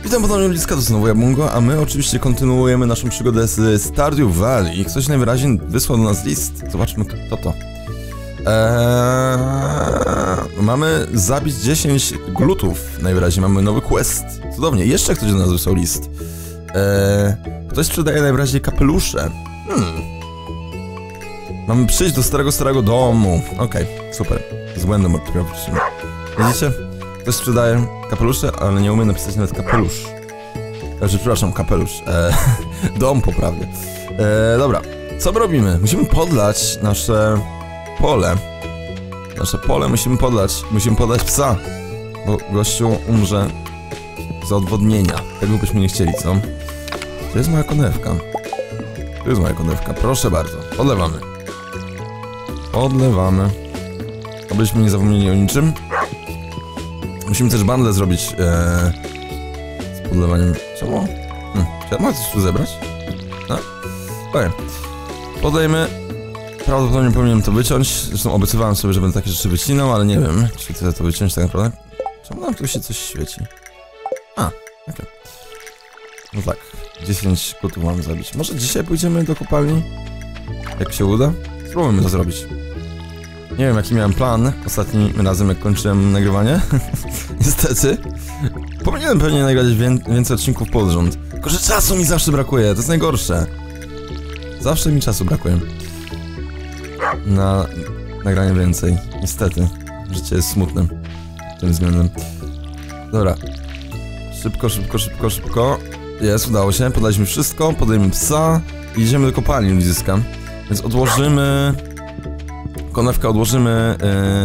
Witam ponownie bliska, to znowu Jabungo, a my oczywiście kontynuujemy naszą przygodę z Stardew Valley. Ktoś najwyraźniej wysłał do nas list. Zobaczmy, kto to. Mamy zabić 10 glutów. Najwyraźniej mamy nowy quest. Cudownie, jeszcze ktoś do nas wysłał list. Ktoś sprzedaje najwyraźniej kapelusze. Mamy przyjść do starego domu. Okej, super. Z błędem ortograficznym. Widzicie? Ktoś sprzedaje kapelusze, ale nie umie napisać nawet kapelusz. Znaczy, przepraszam, kapelusz. Dom poprawnie. Dobra, co my robimy? Musimy podlać nasze pole. Nasze pole musimy podlać psa. Bo gościu umrze z odwodnienia. Tego byśmy nie chcieli, co? To jest moja konewka. To jest moja konewka, proszę bardzo. Podlewamy. Podlewamy. Abyśmy nie zapomnieli o niczym. Musimy też bandę zrobić z podlewaniem. Czemu? Czy ja mogę coś tu zebrać? No? Okej. Podlejmy. Prawdopodobnie powinienem to wyciąć. Zresztą obiecywałem sobie, że będę takie rzeczy wycinał, ale nie wiem, czy chcę to wyciąć tak naprawdę. Czemu nam tu się coś świeci? Okej. No tak, 10 kutów mam zabić. Może dzisiaj pójdziemy do kopalni? Jak się uda? Spróbujmy to zrobić. Nie wiem, jaki miałem plan ostatnim razem, jak kończyłem nagrywanie. Niestety. Powinienem pewnie nagrać więcej odcinków pod rząd. Tylko że czasu mi zawsze brakuje, to jest najgorsze. Zawsze mi czasu brakuje. Na nagranie więcej. Niestety. Życie jest smutne. Tym względem. Dobra. Szybko. Jest, udało się. Podaliśmy wszystko, podajemy psa i idziemy do kopalni ludziska. Więc odłożymy... konewkę, odłożymy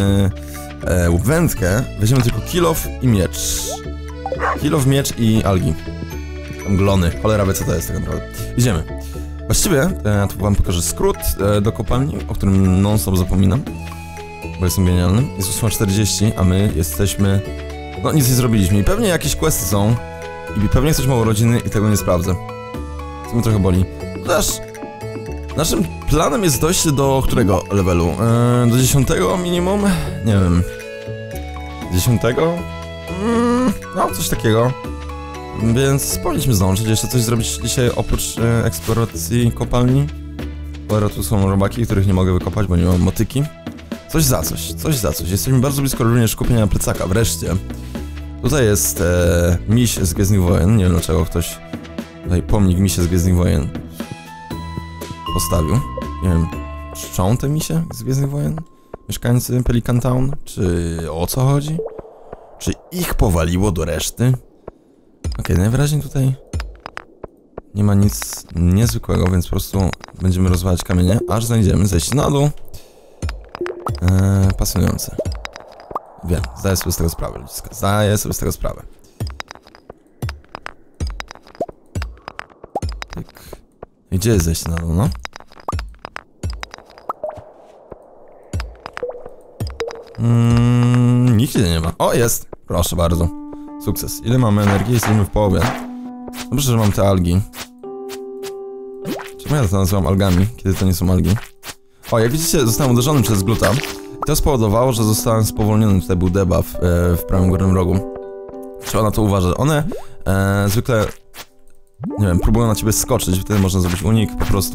wędkę, weźmiemy tylko kilof i miecz. Kilof, miecz i algi. Tam glony, cholera wie co to jest tak naprawdę. Idziemy. Właściwie, tu wam pokażę skrót do kopalni, o którym non-stop zapominam. Bo jestem genialny. Jest 8:40, a my jesteśmy... no nic nie zrobiliśmy i pewnie jakieś questy są. I pewnie ktoś ma urodziny i tego nie sprawdzę. Co mnie trochę boli. Chociaż... naszym planem jest dojście do którego levelu? Do 10 minimum? Nie wiem. 10? No, coś takiego. Więc powinniśmy zdążyć jeszcze coś zrobić dzisiaj oprócz eksploracji kopalni. Cholera, tu są robaki, których nie mogę wykopać, bo nie mam motyki. Coś za coś. Jesteśmy bardzo blisko również kupienia plecaka, wreszcie. Tutaj jest miś z Gwiezdnych Wojen. Nie wiem dlaczego ktoś tutaj pomnik misie z Gwiezdnych Wojen postawił. Nie wiem, czczą te misie z Gwiezdnych Wojen? Mieszkańcy Pelican Town? Czy o co chodzi? Czy ich powaliło do reszty? Okej, najwyraźniej tutaj nie ma nic niezwykłego, więc po prostu będziemy rozwalać kamienie, aż znajdziemy zejście na dół. Pasjonujące. Wiem, zdaję sobie z tego sprawę, ludziska. Zdaję sobie z tego sprawę. Tak. Gdzie jest zejście na dół, no? Nigdzie nie ma. O, jest! Proszę bardzo. Sukces. Ile mamy energii? Jesteśmy w połowie. Dobrze, że mam te algi. Czemu ja to nazywam algami, kiedy to nie są algi? O, jak widzicie, zostałem uderzony przez gluta. I to spowodowało, że zostałem spowolniony. Tutaj był debuff w prawym górnym rogu. Trzeba na to uważać. One zwykle... nie wiem, próbują na ciebie skoczyć, wtedy można zrobić unik, po prostu.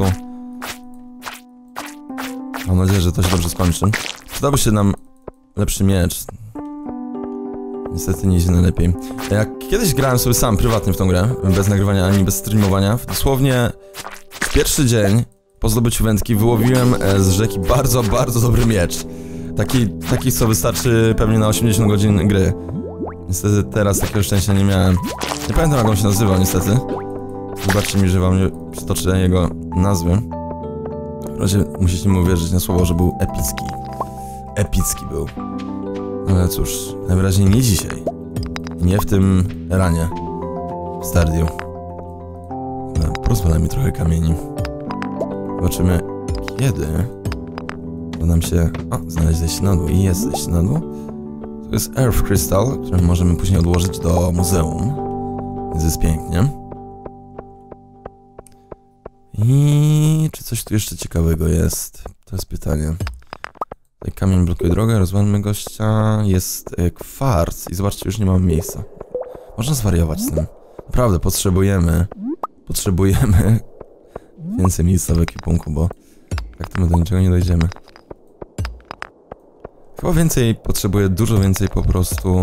Mam nadzieję, że to się dobrze skończy. Przydałby się nam lepszy miecz. Niestety nie idzie najlepiej. Jak kiedyś grałem sobie sam, prywatnie w tą grę, bez nagrywania ani bez streamowania, dosłownie w pierwszy dzień po zdobyciu wędki wyłowiłem z rzeki bardzo dobry miecz. Taki co wystarczy pewnie na 80 godzin gry. Niestety teraz takiego szczęścia nie miałem. Nie pamiętam jak on się nazywa niestety. Wybaczcie mi, że wam nie przytoczę jego nazwy. W razie musicie mi uwierzyć na słowo, że był epicki. Epicki był. Ale cóż, najwyraźniej nie dzisiaj. Nie w tym ranie. W Stardew. Porozwalaj mi trochę kamieni. Zobaczymy kiedy uda nam się... o, znaleźć zejście na dół. I jest zejście na dół. To jest Earth Crystal, który możemy później odłożyć do muzeum. Więc jest pięknie. I czy coś tu jeszcze ciekawego jest? To jest pytanie. Tutaj kamień blokuje drogę, rozwalmy gościa. Jest kwarc i zobaczcie, już nie mamy miejsca. Można zwariować z tym. Naprawdę potrzebujemy więcej miejsca w ekwipunku, bo tak to my do niczego nie dojdziemy. Chyba potrzebuję dużo więcej po prostu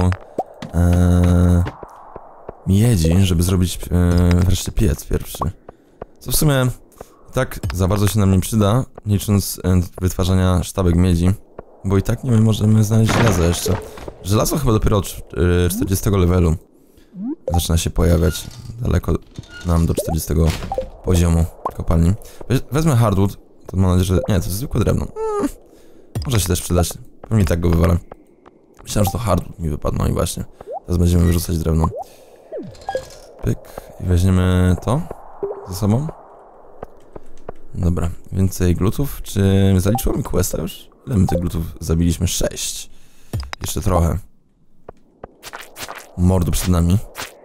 miedzi, żeby zrobić wreszcie piec pierwszy. Co w sumie tak za bardzo się nam nie przyda, nie licząc wytwarzania sztabek miedzi, bo i tak nie możemy znaleźć żelaza jeszcze. Żelazo chyba dopiero od 40 levelu zaczyna się pojawiać. Daleko nam do 40 poziomu kopalni. Wezmę hardwood, to mam nadzieję, że... Nie, to jest zwykłe drewno. Może się też przydać. Pewnie tak go wywalę. Myślałem, że to hardwood mi wypadł, no i właśnie. Teraz będziemy wyrzucać drewno. Pyk. I weźmiemy to ze sobą. Dobra, więcej glutów. Czy zaliczyło mi questa już? Ile my tych glutów zabiliśmy? 6. Jeszcze trochę. Mordu przed nami.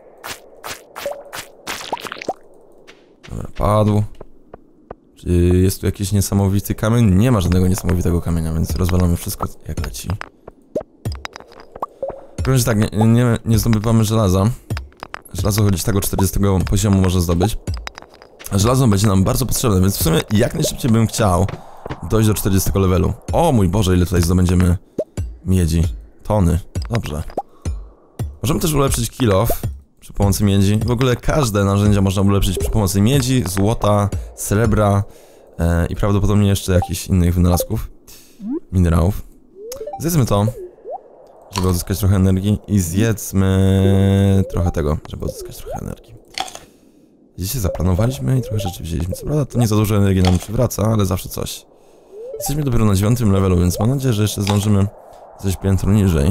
Dobra, padł. Czy jest tu jakiś niesamowity kamień? Nie ma żadnego niesamowitego kamienia, więc rozwalamy wszystko jak leci. Powiem, że tak, nie zdobywamy żelaza. Żelazo choć tego 40 poziomu można zdobyć. A żelazo będzie nam bardzo potrzebne, więc w sumie jak najszybciej bym chciał dojść do 40 levelu. O mój Boże, ile tutaj zdobędziemy miedzi. Tony. Dobrze. Możemy też ulepszyć kill off przy pomocy miedzi. W ogóle każde narzędzia można ulepszyć przy pomocy miedzi, złota, srebra i prawdopodobnie jeszcze jakichś innych wynalazków. Minerałów. Zjedzmy to, żeby odzyskać trochę energii i zjedzmy trochę tego, żeby odzyskać trochę energii. Dzisiaj zaplanowaliśmy i trochę rzeczy wzięliśmy. Co prawda to nie za dużo energii nam przywraca, ale zawsze coś. Jesteśmy dopiero na 9 levelu, więc mam nadzieję, że jeszcze zdążymy coś piętro niżej,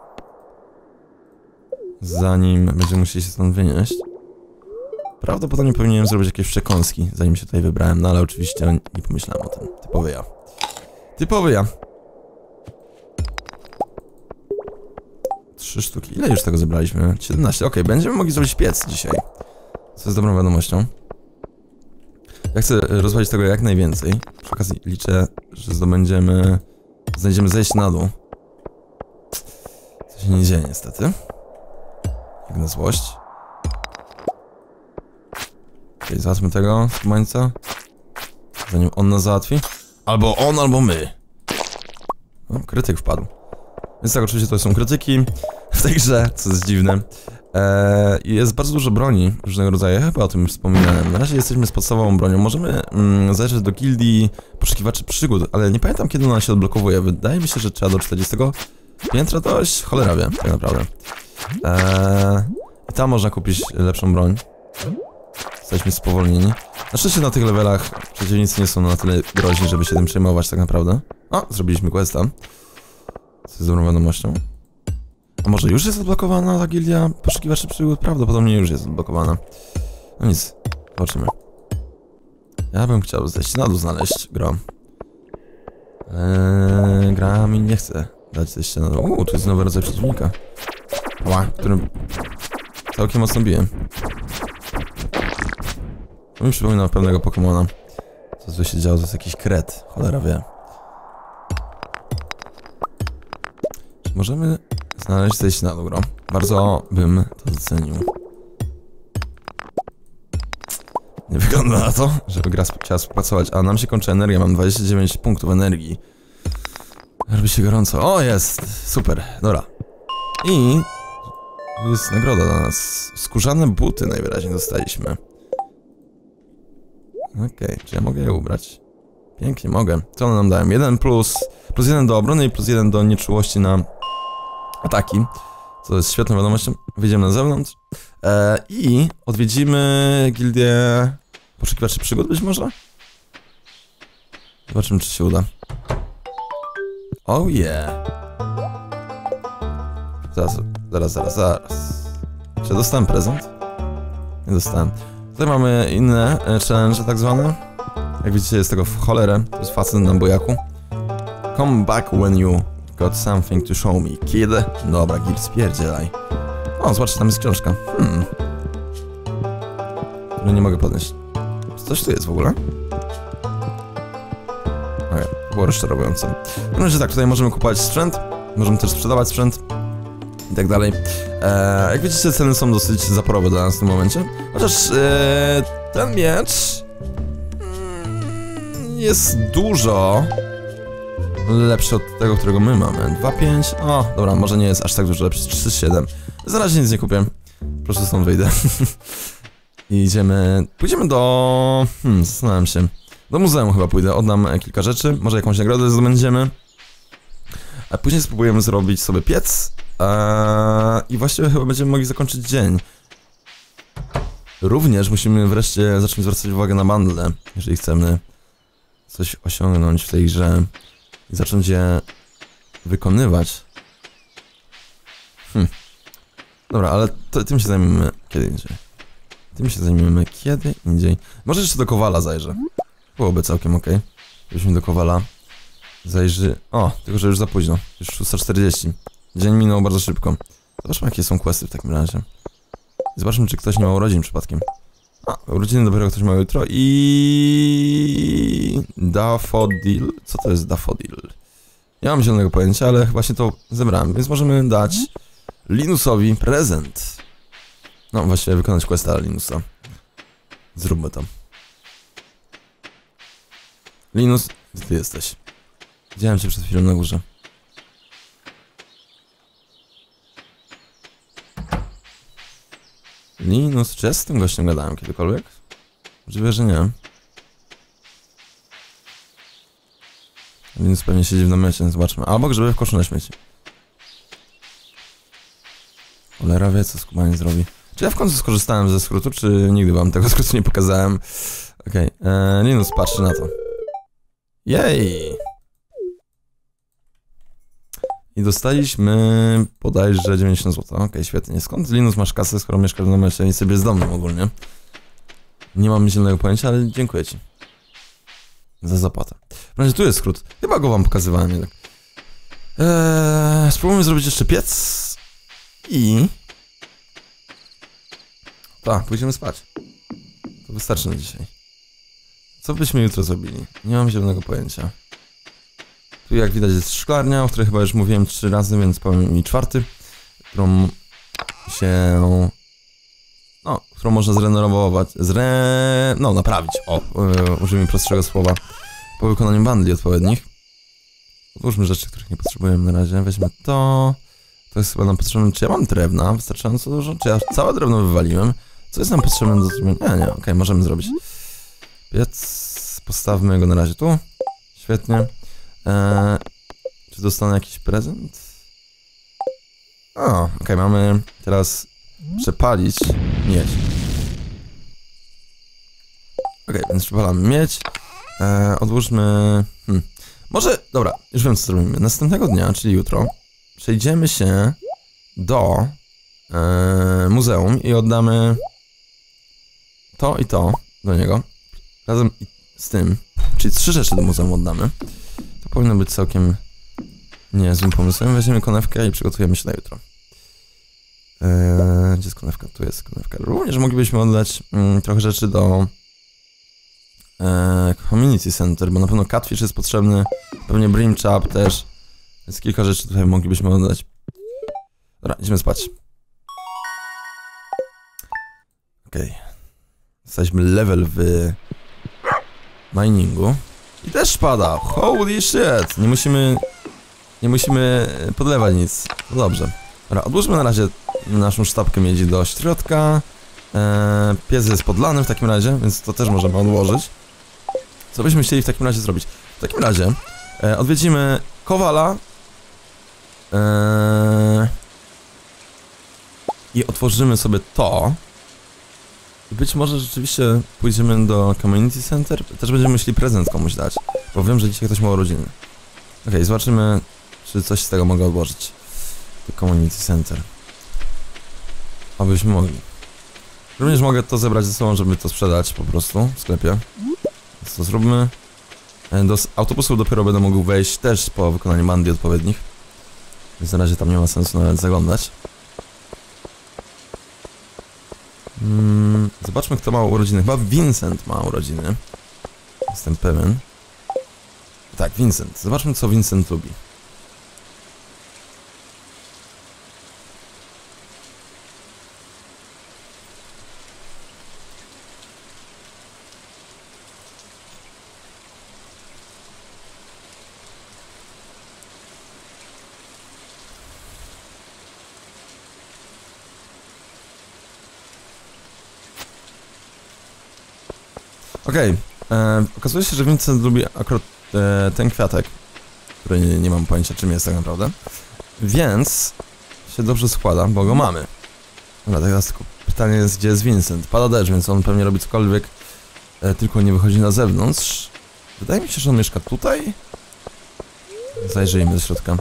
zanim będziemy musieli się stąd wynieść. Prawdopodobnie powinienem zrobić jakieś przekąski, zanim się tutaj wybrałem, no ale oczywiście nie pomyślałem o tym. Typowy ja. Typowy ja. 3 sztuki. Ile już tego zebraliśmy? 17. Okej, będziemy mogli zrobić piec dzisiaj. Co jest dobrą wiadomością. Ja chcę rozwalić tego jak najwięcej. Przy okazji liczę, że znajdziemy zejście na dół. Co się nie dzieje niestety. Jak na złość. Okej, załatwmy tego skumańca, zanim on nas załatwi. Albo on, albo my. No, krytyk wpadł. Więc tak, oczywiście to są krytyki w tej grze, co jest dziwne. Jest bardzo dużo broni różnego rodzaju, chyba o tym już wspominałem. Na razie jesteśmy z podstawową bronią. Możemy zajrzeć do gildii poszukiwaczy przygód, ale nie pamiętam kiedy ona się odblokowuje. Wydaje mi się, że trzeba do 40 piętra dojść. Cholera wie, tak naprawdę. I tam można kupić lepszą broń. Jesteśmy spowolnieni. Na szczęście na tych levelach przeciwnicy nie są na tyle groźni, żeby się tym przejmować tak naprawdę. O, zrobiliśmy questa. Co jest dobrą wiadomością. A może już jest odblokowana ta gildia poszukiwaczy przygód? Prawdopodobnie już jest odblokowana. No nic, zobaczymy. Ja bym chciał zejść na dół, znaleźć grom. Gra mi nie chce dać zejść na dół. Tu jest nowy rodzaj przeciwnika. Ła, którym całkiem mocno bije. To mi przypomina pewnego Pokemona. Co tu się działo, to jest jakiś kret. Cholera wie. Czy możemy znaleźć zejść na dół? Bardzo bym to docenił. Nie wygląda na to, żeby gra chciała współpracować. A nam się kończy energia, mam 29 punktów energii. Robi się gorąco. O, jest! Super, dobra. I tu jest nagroda dla nas. Skórzane buty najwyraźniej dostaliśmy. Okej, czy ja mogę je ubrać? Pięknie, mogę. Co one nam dają? 1 plus 1 do obrony i plus 1 do nieczułości na ataki. Co jest świetną wiadomością. Wyjdziemy na zewnątrz. I odwiedzimy gildię poszukiwaczy przygód być może? Zobaczymy, czy się uda. Oh yeah. Zaraz. Czy dostałem prezent? Nie dostałem. Tutaj mamy inne challenge tak zwane. Jak widzicie jest tego w cholerę. To jest facet na bojaku. Come back when you got something to show me, kid. Dobra, Gil, spierdzielaj. O, zobaczcie, tam jest książka. Której nie mogę podnieść. Coś tu jest w ogóle? Okej, było rozczarowujące. W razie tak, tutaj możemy kupować sprzęt. Możemy też sprzedawać sprzęt. i tak dalej. Jak widzicie, ceny są dosyć zaporowe dla nas w tym momencie. Chociaż ten miecz jest dużo lepszy od tego, którego my mamy. 2,5. O, dobra, może nie jest aż tak dużo lepszy. 3,7. Na razie nic nie kupię. Proszę, stąd wyjdę. I pójdziemy do... zastanawiam się. Do muzeum chyba pójdę, oddam kilka rzeczy. Może jakąś nagrodę zdobędziemy. A później spróbujemy zrobić sobie piec. I właściwie chyba będziemy mogli zakończyć dzień. Również musimy wreszcie zacząć zwracać uwagę na bundle, jeżeli chcemy coś osiągnąć w tej grze i zacząć je wykonywać. Dobra, ale tym się zajmiemy kiedy indziej. Może jeszcze do Kowala zajrzę. Byłoby całkiem okej. Byśmy do Kowala zajrzy... O, tylko że już za późno. Już 6:40. Dzień minął bardzo szybko. Zobaczmy, jakie są questy w takim razie. Zobaczmy, czy ktoś nie ma urodzin przypadkiem. A, urodziny dopiero ktoś ma jutro i... Daffodil. Co to jest Daffodil? Nie mam zielonego pojęcia, ale właśnie to zebrałem, więc możemy dać Linusowi prezent. No, właściwie wykonać questa Linusa. Zróbmy to. Linus, gdzie ty jesteś? Widziałem cię przed chwilą na górze. Linus, czy ja z tym gościem gadałem kiedykolwiek? Możliwe, że nie. Linus pewnie siedzi w namiocie, zobaczmy. Albo grzebie w koszu na śmieci. Cholera wie, co skubanie zrobi. Czy ja w końcu skorzystałem ze skrótu, czy nigdy wam tego skrótu nie pokazałem? Okej, Linus patrzy na to. Jej! I dostaliśmy bodajże 90 zł. Okej, świetnie. Skąd Linus masz kasę, skoro mieszkasz w namiocie i sobie bezdomnym ogólnie? Nie mam zielonego pojęcia, ale dziękuję ci. Za zapłatę. W razie tu jest skrót. Chyba go wam pokazywałem jednak. Spróbujmy zrobić jeszcze piec. I... Tak, pójdziemy spać. To wystarczy na dzisiaj. Co byśmy jutro zrobili? Nie mam zielonego pojęcia. Tu jak widać jest szklarnia, o której chyba już mówiłem 3 razy, więc powiem mi 4. Którą można zrenowować. Naprawić. O, użyjmy prostszego słowa. Po wykonaniu bundli odpowiednich. Odłóżmy rzeczy, których nie potrzebujemy na razie. Weźmy to. To jest chyba nam potrzebne. Czy ja mam drewna wystarczająco dużo? Czy ja całe drewno wywaliłem? Co jest nam potrzebne do zrobienia? Nie, okej, możemy zrobić. Piec. Postawmy go na razie tu. Świetnie. Czy dostanę jakiś prezent? O, okej, mamy teraz przepalić miedź. Okej, więc przepalamy miedź. Odłóżmy... Może, dobra, już wiem, co zrobimy. Następnego dnia, czyli jutro, przejdziemy się do muzeum i oddamy to i to do niego. Razem z tym, czyli 3 rzeczy do muzeum oddamy. To powinno być całkiem niezłym pomysłem. Weźmiemy konewkę i przygotujemy się na jutro. Gdzie jest konewka? Tu jest konewka. Również moglibyśmy oddać trochę rzeczy do Community Center, bo na pewno Catfish jest potrzebny, pewnie Brimchap też, więc kilka rzeczy tutaj moglibyśmy oddać. Dobra, idziemy spać. Okej. Jesteśmy level w miningu. I też pada. Holy shit. Nie musimy podlewać nic. No dobrze. Dobra, odłóżmy na razie naszą sztabkę miedzi do środka. Piec jest podlany w takim razie, więc to też możemy odłożyć. Co byśmy chcieli w takim razie zrobić? W takim razie odwiedzimy Kowala i otworzymy sobie to. I być może rzeczywiście pójdziemy do Community Center. Też będziemy myśleli prezent komuś dać, bo wiem, że dzisiaj ktoś ma urodziny. Okej, zobaczymy, czy coś z tego mogę odłożyć do Community Center. Abyśmy mogli. Również mogę to zebrać ze sobą, żeby to sprzedać po prostu w sklepie. Więc to zróbmy. Do autobusów dopiero będę mógł wejść też po wykonaniu bundli odpowiednich. Więc na razie tam nie ma sensu nawet zaglądać. Zobaczmy, kto ma urodziny. Chyba Vincent ma urodziny. Jestem pewien. Tak, Vincent. Zobaczmy, co Vincent lubi. Okej, okazuje się, że Vincent lubi akurat ten kwiatek, który nie mam pojęcia czym jest tak naprawdę. Więc się dobrze składa, bo go mamy. Dobra, teraz tylko pytanie jest, gdzie jest Vincent? Pada deszcz, więc on pewnie robi cokolwiek, tylko nie wychodzi na zewnątrz. Wydaje mi się, że on mieszka tutaj. Zajrzyjmy do środka.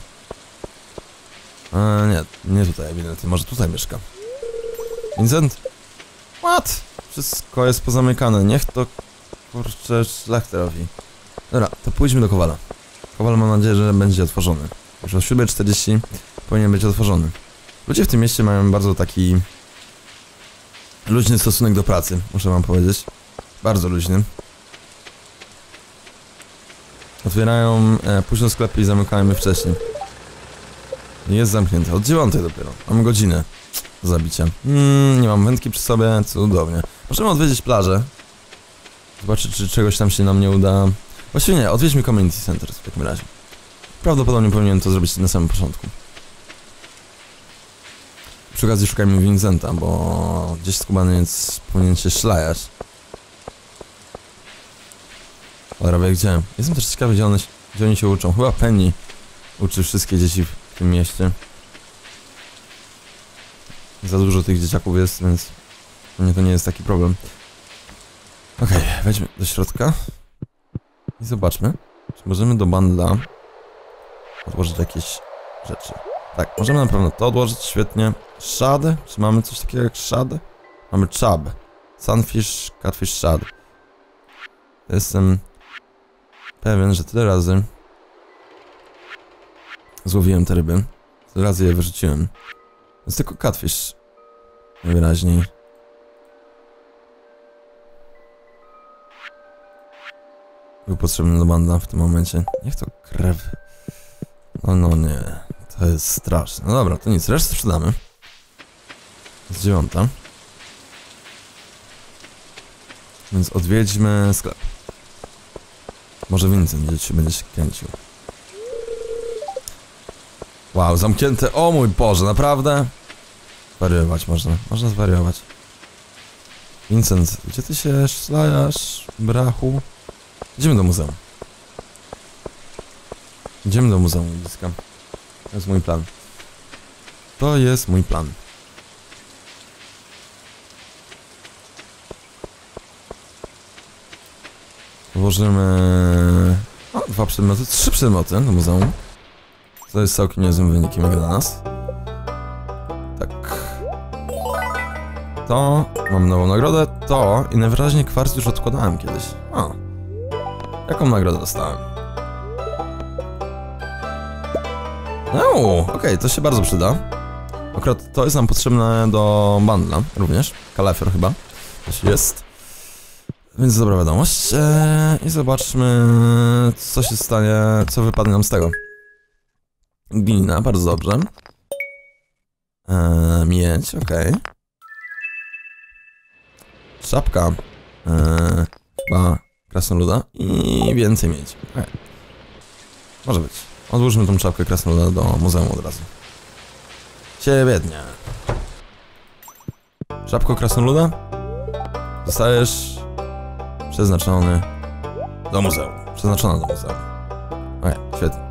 Nie tutaj ewidentnie, może tutaj mieszka. Vincent? What? Wszystko jest pozamykane, niech to kurczę szlachta robi. Dobra, to pójdźmy do Kowala. Kowal mam nadzieję, że będzie otworzony. Już o 7:40 powinien być otworzony. Ludzie w tym mieście mają bardzo taki luźny stosunek do pracy, muszę wam powiedzieć. Bardzo luźny. Otwierają późno sklepy i zamykają je wcześniej. Jest zamknięte, od 9 dopiero. Mamy godzinę do zabicia. Nie mam wędki przy sobie, cudownie. Możemy odwiedzić plażę. Zobaczyć, czy czegoś tam się nam nie uda. Właściwie nie, odwiedźmy Community Center w takim razie. Prawdopodobnie powinienem to zrobić na samym początku. Przy okazji szukajmy Vincenta, bo gdzieś skubaniec powinien się szlajać. Dobra, wie gdzie? Jestem też ciekawy, gdzie oni się uczą. Chyba Penny uczy wszystkie dzieci w tym mieście. Za dużo tych dzieciaków jest, więc to nie jest taki problem. Okej, wejdźmy do środka i zobaczmy, czy możemy do bundla odłożyć jakieś rzeczy. Tak, możemy na pewno to odłożyć, świetnie. Shad? Czy mamy coś takiego jak shad? Mamy chub. Sunfish, catfish, shad. Jestem pewien, że tyle razy złowiłem te ryby. Tyle razy je wyrzuciłem. Jest tylko catfish. Najwyraźniej. Był potrzebny do banda w tym momencie. Niech to krew. No nie. To jest straszne. No dobra, to nic. Resztę sprzedamy. Jest 9. Więc odwiedźmy sklep. Może Vincent będzie się kręcił. Wow, zamknięte. O mój Boże, naprawdę? Zwariować można. Można zwariować. Vincent, gdzie ty się szlajasz, brachu? Idziemy do muzeum. Idziemy do muzeum bliska. To jest mój plan. To jest mój plan. Włożymy... O, 2 przedmioty, 3 przedmioty do muzeum. To jest całkiem niezłym wynikiem jak dla nas. Tak. To... Mam nową nagrodę. To... I najwyraźniej kwarc już odkładałem kiedyś. O. Jaką nagrodę dostałem? Okej, to się bardzo przyda. Akurat to jest nam potrzebne do bundla również. Kalafior chyba. Też jest. Więc dobra wiadomość. I zobaczmy, co się stanie, co wypadnie nam z tego. Glina, bardzo dobrze. Miedź, okej. Czapka. Chyba krasnoluda i więcej miedzi. Okay. Może być. Odłóżmy tą czapkę krasnoluda do muzeum od razu. Świetnie. Czapko krasnoluda? Zostajesz przeznaczony do muzeum. Przeznaczona do muzeum. Okej, świetnie.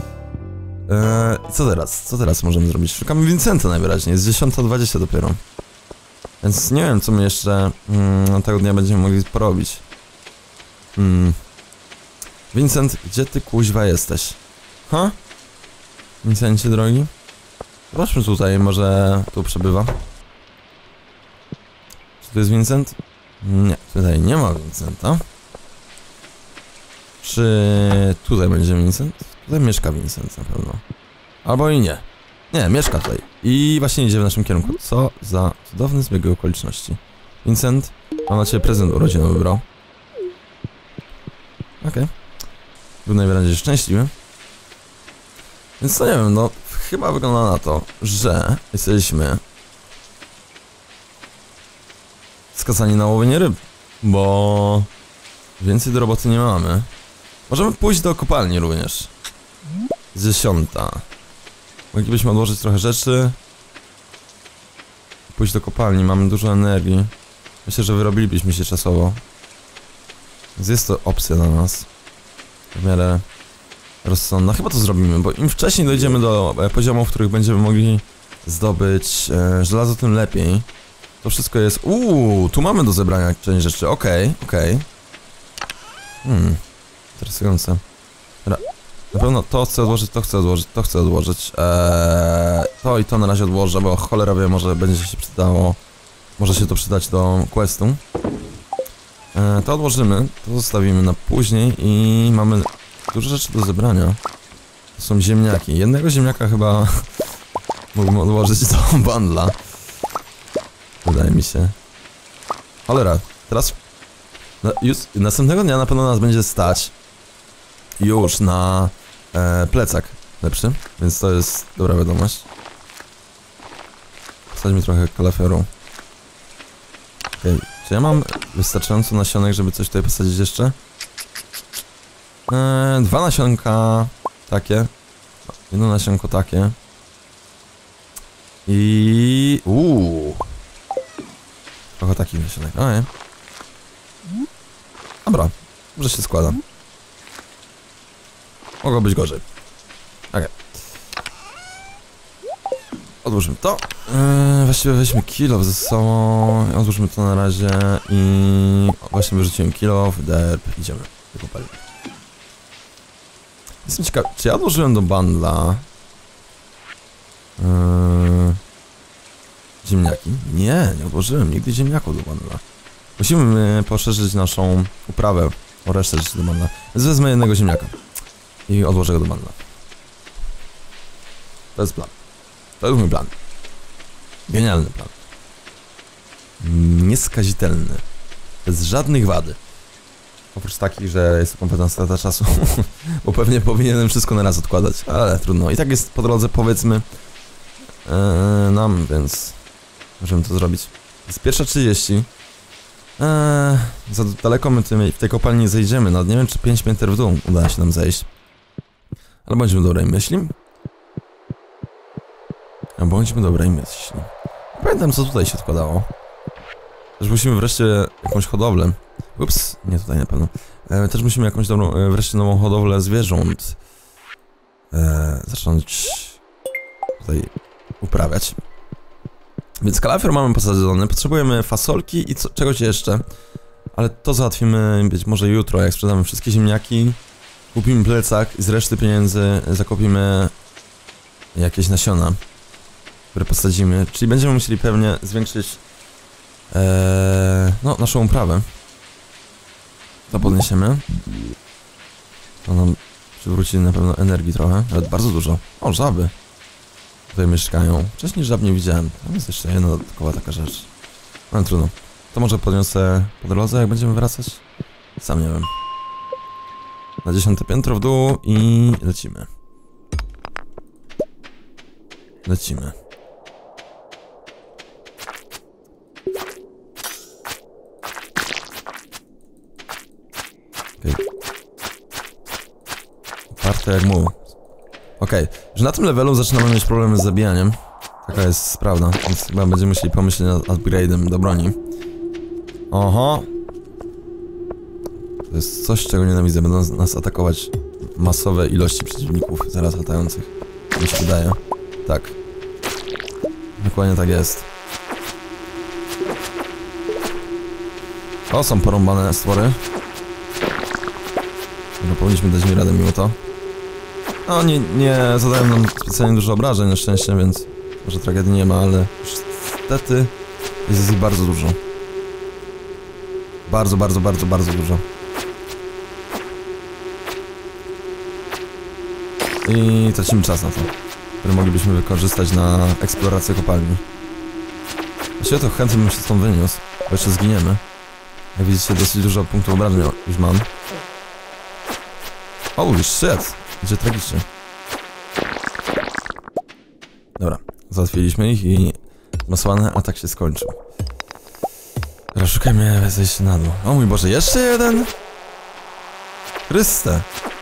Co teraz? Co teraz możemy zrobić? Szukamy Vincenta najwyraźniej. Jest 10:20 dopiero. Więc nie wiem, co my jeszcze tego dnia będziemy mogli porobić. Vincent, gdzie ty kuźwa jesteś? Ha? Vincencie drogi? Zobaczmy tutaj, może tu przebywa. Czy tu jest Vincent? Nie, tutaj nie ma Vincenta. Czy tutaj będzie Vincent? Tutaj mieszka Vincent na pewno. Albo i nie. Nie, mieszka tutaj. I właśnie idzie w naszym kierunku. Co za cudowny zbieg okoliczności. Vincent, mam na ciebie prezent urodzinowy wybrał. Okej. Był najwyraźniej szczęśliwy. Więc to nie wiem, no chyba wygląda na to, że jesteśmy skazani na łowienie ryb, bo więcej do roboty nie mamy. Możemy pójść do kopalni również. 10. Moglibyśmy odłożyć trochę rzeczy. Pójść do kopalni, mamy dużo energii. Myślę, że wyrobilibyśmy się czasowo. Więc jest to opcja dla nas. W miarę rozsądna. Chyba to zrobimy, bo im wcześniej dojdziemy do poziomów, w których będziemy mogli zdobyć żelazo, tym lepiej. To wszystko jest... tu mamy do zebrania część rzeczy. Okej. Interesujące. Na pewno to chcę odłożyć, to chcę odłożyć, to chcę odłożyć. To i to na razie odłożę, bo cholera wie, może będzie się przydało. Może się to przydać do questu. To odłożymy, to zostawimy na później i mamy dużo rzeczy do zebrania. To są ziemniaki. Jednego ziemniaka chyba mógłbym odłożyć do bundla. Wydaje mi się. Cholera, teraz... już następnego dnia na pewno nas będzie stać już na plecak lepszy, więc to jest dobra wiadomość. Wsadźmy trochę kalafioru. Okej, czy ja mam wystarczająco nasionek, żeby coś tutaj posadzić jeszcze? 2 nasionka takie. Jedno nasionko takie. I... trochę takich nasionek, ojej. Dobra, może się składa. Mogło być gorzej. Okej. Odłóżmy to. Właściwie weźmy kilof ze sobą. Odłóżmy to na razie i... właśnie wyrzuciłem kilof, derp, idziemy. Wykopalimy. Jestem ciekaw, czy ja odłożyłem do bundla ziemniaki? Nie odłożyłem nigdy ziemniaków do bundla. Musimy poszerzyć naszą uprawę o resztę rzeczy do bundla. Więc wezmę jednego ziemniaka i odłożę go do bundla. To jest plan. To jest mój plan. Genialny plan. Nieskazitelny. Bez żadnych wady. Oprócz takich, że jest to kompletna strata czasu. Bo pewnie powinienem wszystko na raz odkładać. Ale trudno. I tak jest po drodze, powiedzmy nam, więc możemy to zrobić. Jest 1:30. Za daleko my w tej kopalni nie zejdziemy. No, nie wiem, czy 5 pięter w dół uda się nam zejść. Ale bądźmy dobrej myśli. Bądźmy dobrej myśli. Pamiętam, co tutaj się odkładało. Też musimy wreszcie jakąś hodowlę. Ups, nie tutaj na pewno. Też musimy jakąś dobrą, wreszcie nową hodowlę zwierząt zacząć tutaj uprawiać. Więc kalafior mamy posadzony, potrzebujemy fasolki i czegoś jeszcze. Ale to załatwimy być może jutro, jak sprzedamy wszystkie ziemniaki. Kupimy plecak i z reszty pieniędzy zakupimy jakieś nasiona, które posadzimy. Czyli będziemy musieli pewnie zwiększyć no, naszą uprawę. To podniesiemy. To nam przywróci na pewno energii trochę, nawet bardzo dużo. O, żaby tutaj mieszkają. Wcześniej żab nie widziałem. Tam jest jeszcze jedna dodatkowa taka rzecz. No trudno. To może podniosę po drodze, jak będziemy wracać? Sam nie wiem. Na 10. piętro w dół i lecimy. Lecimy. Okej. Oparte jak muł. Okej, że na tym levelu zaczynamy mieć problemy z zabijaniem. Taka jest prawda, więc chyba będziemy musieli pomyśleć nad upgrade'em do broni. Oho. To jest coś, czego nienawidzę. Będą nas atakować masowe ilości przeciwników zaraz latających. Mi się wydaje. Tak. Dokładnie tak jest. O, są porąbane stwory. No, powinniśmy dać mi radę mimo to. No, nie zadają nam specjalnie dużo obrażeń na szczęście, więc może tragedii nie ma, ale niestety jest ich bardzo dużo. Bardzo dużo. I tracimy czas na to, który moglibyśmy wykorzystać na eksplorację kopalni. Właściwie to chętnie bym się stąd wyniósł, bo jeszcze zginiemy. Jak widzicie, dosyć dużo punktów obrażeń już mam. Holy shit! Będzie tragicznie. Dobra, załatwiliśmy ich i masowany atak się skończył. Teraz szukajmy zejścia na dół. O mój Boże, jeszcze jeden? Chryste!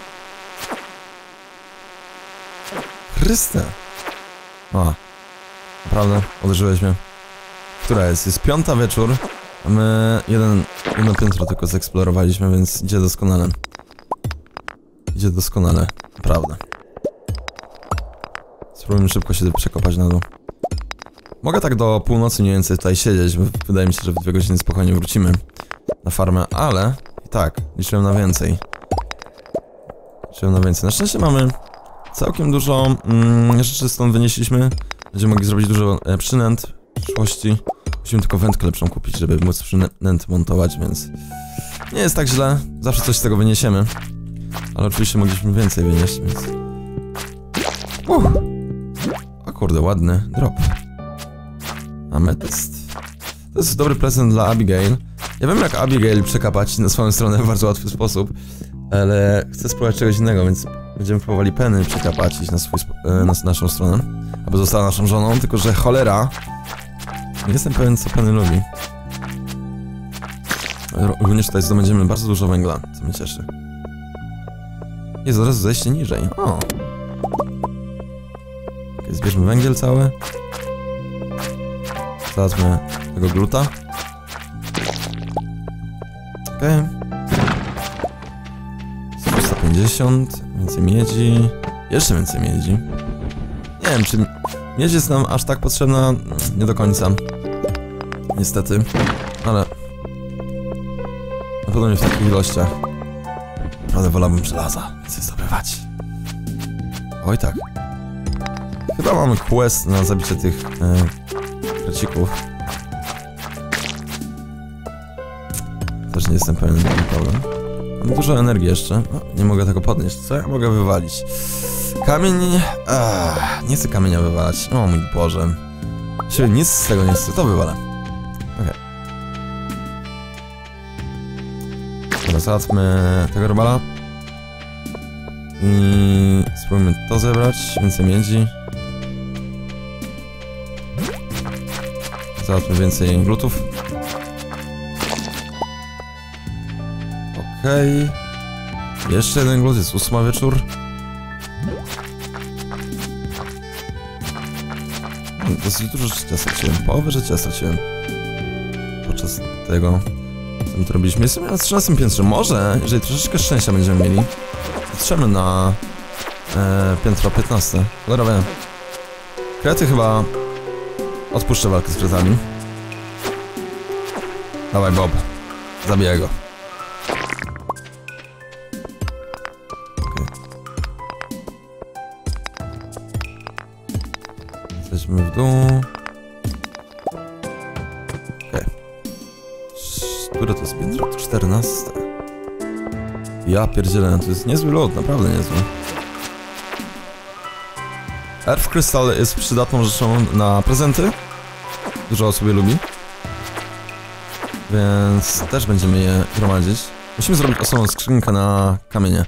Chryste! O, naprawdę, uderzyłeś mnie. Która jest? Jest 5 wieczór. My jedno piętro tylko zeksplorowaliśmy, więc idzie doskonale. Idzie doskonale, naprawdę. Spróbujmy szybko się przekopać na dół. Mogę tak do północy mniej więcej tutaj siedzieć, bo wydaje mi się, że w 2 godziny spokojnie wrócimy na farmę, ale i tak, liczyłem na więcej. Na szczęście mamy całkiem dużo rzeczy stąd wynieśliśmy. Będziemy mogli zrobić dużo przynęt w przyszłości. Musimy tylko wędkę lepszą kupić, żeby móc przynęt montować, więc nie jest tak źle. Zawsze coś z tego wyniesiemy. Ale oczywiście mogliśmy więcej wynieść, więc... O kurde, ładny drop. Ametyst. To jest dobry prezent dla Abigail. Ja wiem, jak Abigail przekapać na swoją stronę w bardzo łatwy sposób, ale chcę spróbować czegoś innego, więc będziemy próbowali Penny przekapać iść na naszą stronę, aby została naszą żoną, tylko że cholera, nie jestem pewien, co Penny lubi. Również tutaj zdobędziemy bardzo dużo węgla, co mnie cieszy. Jest od razu zejście niżej. O! Okay, zbierzmy węgiel cały. Załatwmy tego gluta. Okej. 150, więcej miedzi. Jeszcze więcej miedzi. Nie wiem, czy miedź jest nam aż tak potrzebna. Nie do końca. Niestety. Ale na pewno nie w takich ilościach. Naprawdę wolałbym żelaza, więcej zdobywać. Oj tak. Chyba mamy quest na zabicie tych kracików. Też nie jestem pewien, jaki problem. Mam dużo energii jeszcze. O, nie mogę tego podnieść. Co ja mogę wywalić? Kamień... nie chcę kamienia wywalać. O mój Boże. Właściwie nic z tego nie chcę. To wywalę. Okej. Dobra, załatwmy tego robala. I spróbujmy to zebrać. Więcej miedzi. Załatwmy więcej glutów. Okej. Jeszcze jeden glut, jest 8 wieczór. Dosyć dużo życia straciłem, połowę życia straciłem podczas tego, co my to robiliśmy. Jestem na 13 piętrze, może, jeżeli troszeczkę szczęścia będziemy mieli, dotrzemy na piętro 15. Cholera wiem. Krety chyba odpuszczę walkę z kretami. Dawaj Bob, zabiję go. Jesteśmy w dół. Okej. Które to jest piętro? 14. Ja pierdzielę, to jest niezły load, naprawdę niezły. Earth Crystal jest przydatną rzeczą na prezenty. Dużo osób je lubi. Więc też będziemy je gromadzić. Musimy zrobić osobną skrzynkę na kamienie.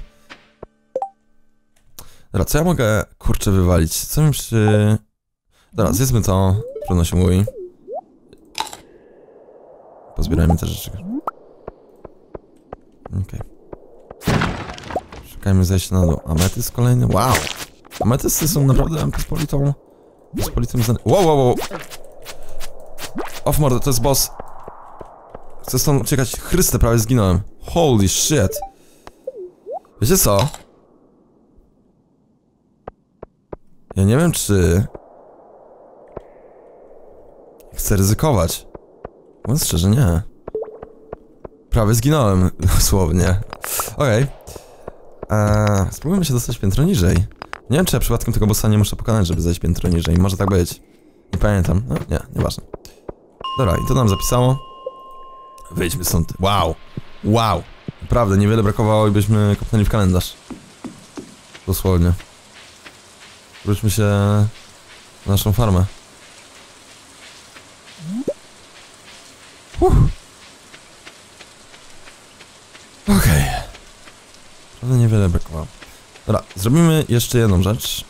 Dobra, co ja mogę, kurczę, wywalić? Co mi przy... Dobra, zjedzmy to, trudno się mówi. Pozbierajmy te rzeczy. Okej. Szukajmy zejścia na dół. Ametyst kolejny, wow! Ametysty są naprawdę pospolitym znanym. Wow! Off mordę, to jest boss. Chcę stąd uciekać. Chryste, prawie zginąłem. Holy shit. Wiecie co? Ja nie wiem, czy... chcę ryzykować. Mówiąc szczerze, nie. Prawie zginąłem, dosłownie. Okej. Spróbujmy się dostać piętro niżej. Nie wiem, czy ja przypadkiem tego bossa nie muszę pokonać, żeby zejść piętro niżej. Może tak być. Nie pamiętam. No, nie, nieważne. Dobra, i to nam zapisało. Wyjdźmy stąd. Wow. Wow. Naprawdę, niewiele brakowało i byśmy kopnęli w kalendarz. Dosłownie. Wróćmy się na naszą farmę. Okej. Naprawdę niewiele brakowało. Dobra, zrobimy jeszcze jedną rzecz.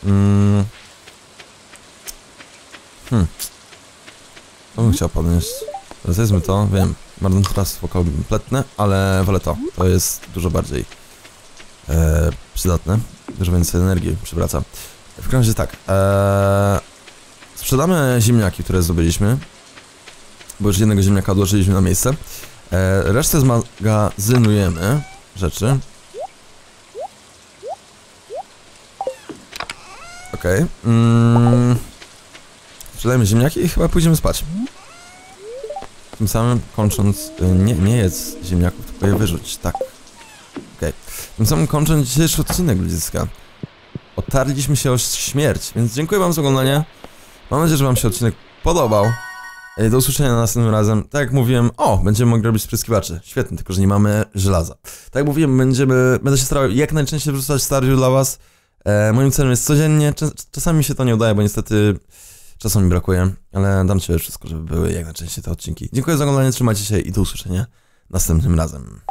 To bym chciał podnieść. Zjedzmy to, wiem. Marnotrawstwo kompletne, ale wolę to. To jest dużo bardziej przydatne. Dużo więcej energii przywraca. W każdym razie tak. Sprzedamy ziemniaki, które zdobyliśmy. bo już jednego ziemniaka odłożyliśmy na miejsce. Resztę zmagazynujemy rzeczy. Okej. Sprzedajmy ziemniaki i chyba pójdziemy spać. Tym samym kończąc... Nie jedz ziemniaków, tylko je wyrzuć, tak. Okej. Tym samym kończąc dzisiejszy odcinek ludziska. Otarliśmy się o śmierć, więc dziękuję wam za oglądanie. Mam nadzieję, że wam się odcinek podobał. Do usłyszenia następnym razem. Tak jak mówiłem, będziemy mogli robić spryskiwacze. Świetnie, tylko że nie mamy żelaza. Tak jak mówiłem, będę się starał jak najczęściej wrzucać Stardew dla was. Moim celem jest codziennie. Czasami mi się to nie udaje, bo niestety czasu mi brakuje. Ale dam ci wszystko, żeby były jak najczęściej te odcinki. Dziękuję za oglądanie, trzymajcie się i do usłyszenia następnym razem.